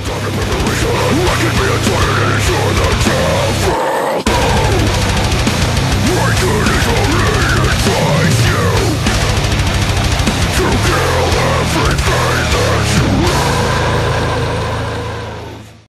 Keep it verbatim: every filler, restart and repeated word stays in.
Let it be a tired and ensure the time.